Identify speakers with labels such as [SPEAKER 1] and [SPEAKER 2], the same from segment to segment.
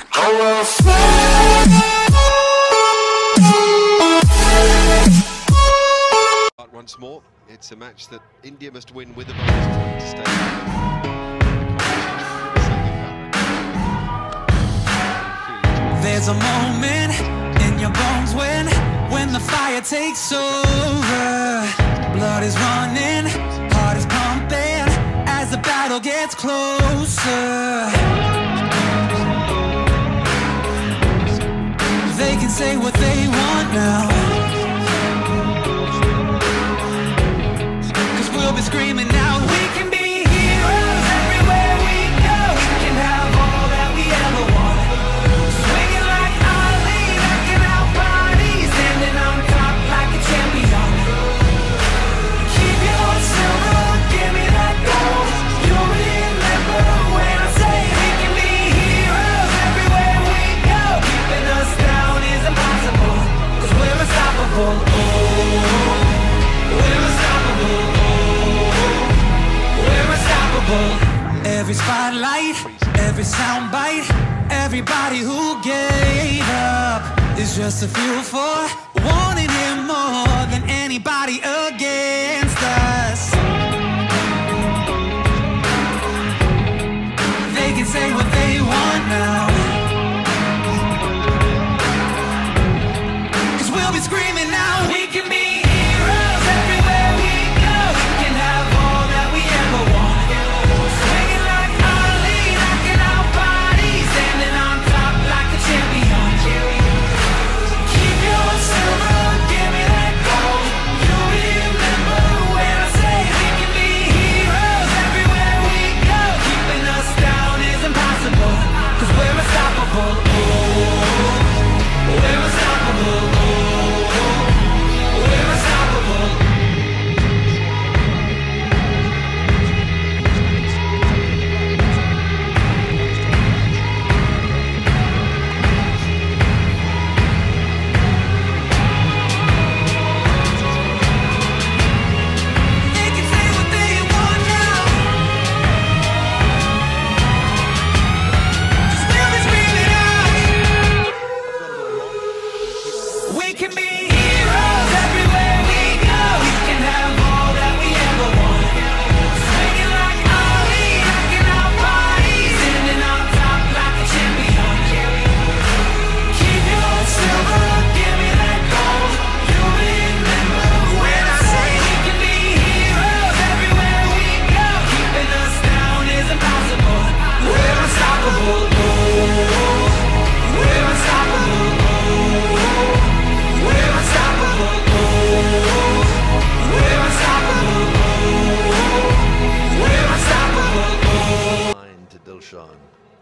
[SPEAKER 1] Once more, it's a match that India must win with a bonus to stay.
[SPEAKER 2] There's a moment in your bones when the fire takes over. Blood is running, heart is pumping as the battle gets closer. They can say what they want now, 'cause we'll be screaming now. We can be heroes everywhere we go. We can have all that we ever want. Swinging like Ali, rocking our bodies, standing on top like a champion. Keep your silver, give me that gold. You'll remember when I say we can be heroes everywhere we go. Keeping us down is impossible, 'cause we're unstoppable. Oh, we're unstoppable. Every spotlight, every soundbite, everybody who gave up is just a fuel for wanting him more than anybody against us. They can say what they want now, 'cause we'll be screaming now. We can be heroes everywhere we go. We can have all that we ever want.
[SPEAKER 1] Dilshan,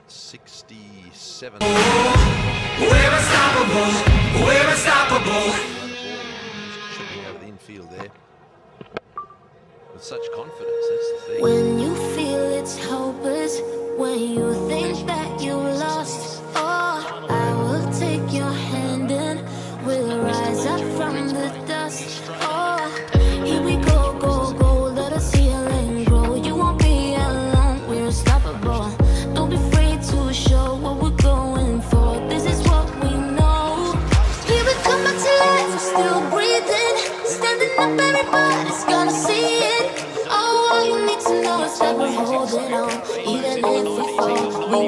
[SPEAKER 1] 67.
[SPEAKER 2] We're unstoppable. We're unstoppable.
[SPEAKER 1] Chipping over the infield there with such confidence. That's the thing.
[SPEAKER 3] When you feel it's hopeless, when you think that you lost, oh, I will take your hand and we'll rise up from the dust. Oh, here we go, go, go. Let us heal and grow. You won't be alone. We're unstoppable. Don't be afraid to show what we're going for. This is what we know. Here we come back to life. We're still breathing, standing up. Everybody's gonna see it. Oh, all you need to know is that we're holding on, even if we fall. We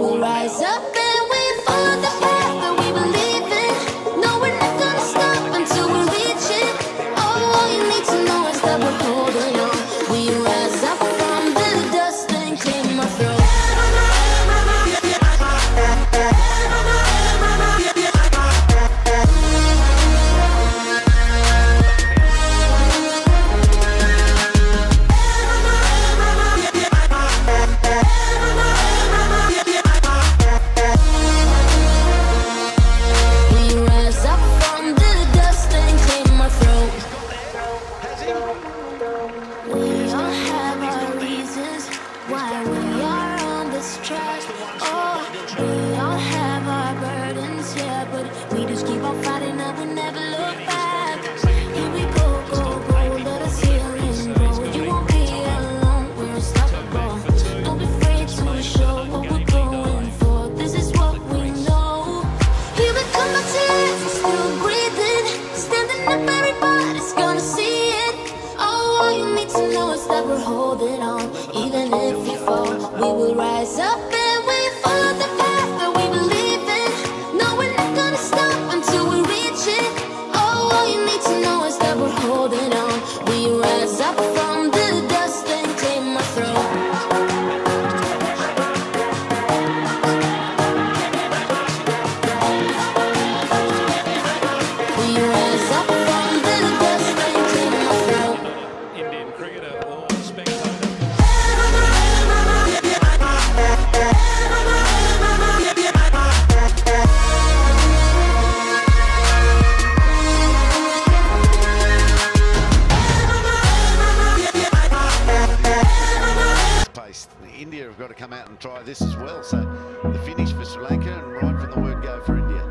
[SPEAKER 4] and try this as well. So the finish for Sri Lanka and right from the word go for India.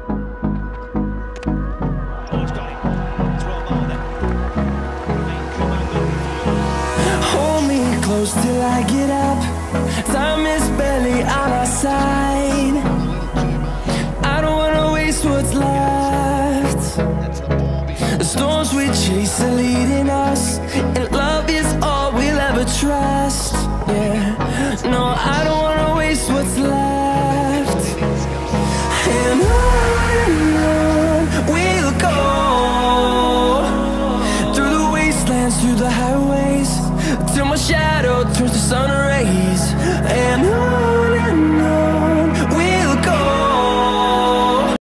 [SPEAKER 5] Oh, it's got him. It's well bowled then.
[SPEAKER 2] Hold me close till I get up. Time is barely on our side. I don't wanna waste what's left.
[SPEAKER 4] That's the ball behind.
[SPEAKER 2] The storms we chase are leading us.